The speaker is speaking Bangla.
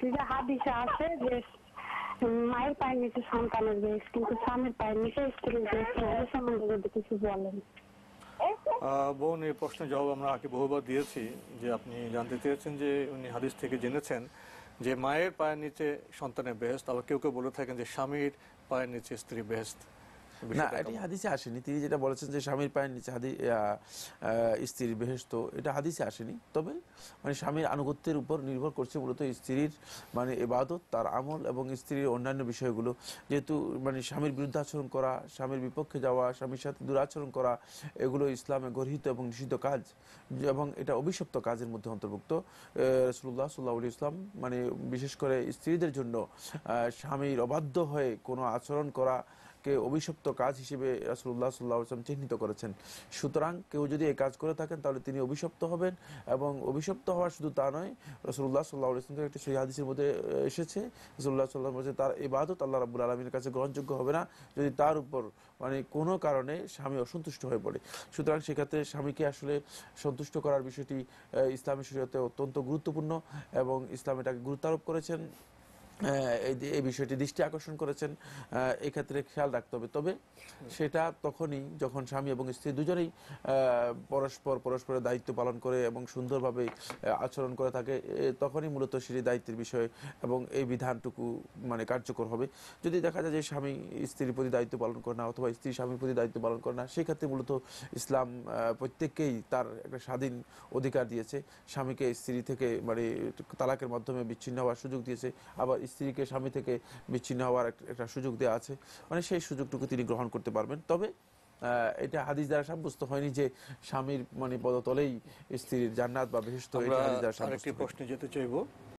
যে হাদিসে আছে যে মায়ের পায়ের নিচে সন্তানের বেশ, কিন্তু স্বামীর পায়ের নিচে স্ত্রীর বেশ। এই সম্বন্ধে যদি কিছু বলেন। বোন, এই প্রশ্নের জবাব আমরা আগে বহুবার দিয়েছি, যে আপনি জানতে চেয়েছেন যে উনি হাদিস থেকে জেনেছেন যে মায়ের পায়ের নিচে সন্তানের বেহেশত, আবার কেউ কেউ বলে থাকেন যে স্বামীর পায়ের নিচে স্ত্রী বেহেশত। না, এটি হাদিসে আসেনি। তিনি যেটা বলেছেন যে স্বামীর পায়ের নিচে স্ত্রীর বেহেশত, এটা হাদিসে আসেনি। তবে মানে স্বামীর আনুগত্যের উপর নির্ভর করছে মূলত স্ত্রীর মানে ইবাদত, তার আমল এবং স্ত্রীর অন্যান্য বিষয়গুলো। যেহেতু মানে স্বামীর বিরুদ্ধে আচরণ করা, স্বামীর বিপক্ষে যাওয়া, স্বামীর সাথে দুরাচরণ করা, এগুলো ইসলামে গর্হিত এবং নিষিদ্ধ কাজ, এবং এটা অভিশপ্ত কাজের মধ্যে অন্তর্ভুক্ত। রাসূলুল্লাহ সাল্লাল্লাহু আলাইহি ওয়াসাল্লাম মানে বিশেষ করে স্ত্রীদের জন্য স্বামীর অবাধ্য হয়ে কোনো আচরণ করা কে অভিশপ্ত কাজ হিসেবে রাসূলুল্লাহ সাল্লাল্লাহু আলাইহি ওয়াসাল্লাম চিহ্নিত করেছেন। সুতরাং কেউ যদি এই কাজ করে থাকেন তাহলে তিনি অভিশপ্ত হবেন, এবং অভিশপ্ত হওয়া শুধু তা নয়, রাসূলুল্লাহ সাল্লাল্লাহু আলাইহি ওয়াসাল্লামের একটি সহিহ হাদিসের মধ্যে এসেছে, রাসূলুল্লাহ সাল্লাল্লাহু আলাইহি ওয়াসাল্লাম তার ইবাদত আল্লাহ রাব্বুল আলামিনের কাছে গ্রহণযোগ্য হবে না যদি তার উপর মানে কোনো কারণে স্বামী অসন্তুষ্ট হয়ে পড়ে। সুতরাং সেক্ষেত্রে স্বামীকে আসলে সন্তুষ্ট করার বিষয়টি ইসলামী শরীয়তে অত্যন্ত গুরুত্বপূর্ণ, এবং ইসলাম এটাকে গুরুত্ব আরোপ করেছেন, এই বিষয়টি দৃষ্টি আকর্ষণ করেছেন। এক্ষেত্রে খেয়াল রাখতে হবে। তবে সেটা তখনই যখন স্বামী এবং স্ত্রী দুজনেই পরস্পরের দায়িত্ব পালন করে এবং সুন্দরভাবে আচরণ করে থাকে, তখনই মূলত সেই দায়িত্বের বিষয় এবং এই বিধানটুকু মানে কার্যকর হবে। যদি দেখা যায় যে স্বামী স্ত্রীর প্রতি দায়িত্ব পালন করে না, অথবা স্ত্রী স্বামীর প্রতি দায়িত্ব পালন করে না, সেক্ষেত্রে মূলত ইসলাম প্রত্যেককেই তার একটা স্বাধীন অধিকার দিয়েছে। স্বামীকে স্ত্রী থেকে মানে তালাকের মাধ্যমে বিচ্ছিন্ন হওয়ার সুযোগ দিয়েছে, আবার স্ত্রীকে স্বামী থেকে বিচ্ছিন্ন হওয়ার একটা সুযোগ দেওয়া আছে, মানে সেই সুযোগটুকু তিনি গ্রহণ করতে পারবেন। তবে এটা হাদিস দ্বারা সাব্যস্ত হয়নি যে স্বামীর মানে পদতলেই স্ত্রীর জান্নাত বা বেহেশত, এটা হাদিস দ্বারা সাব্যস্ত। আরেকটি প্রশ্নে যেতে চাইবো।